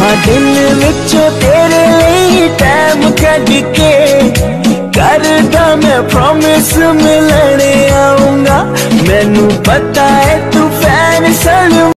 हाँ दिल विचों तेरे लिए टाइम कढ़ के करदा मैं प्रॉमिस मिलने आऊंगा। मैनू पता है तू फैन सन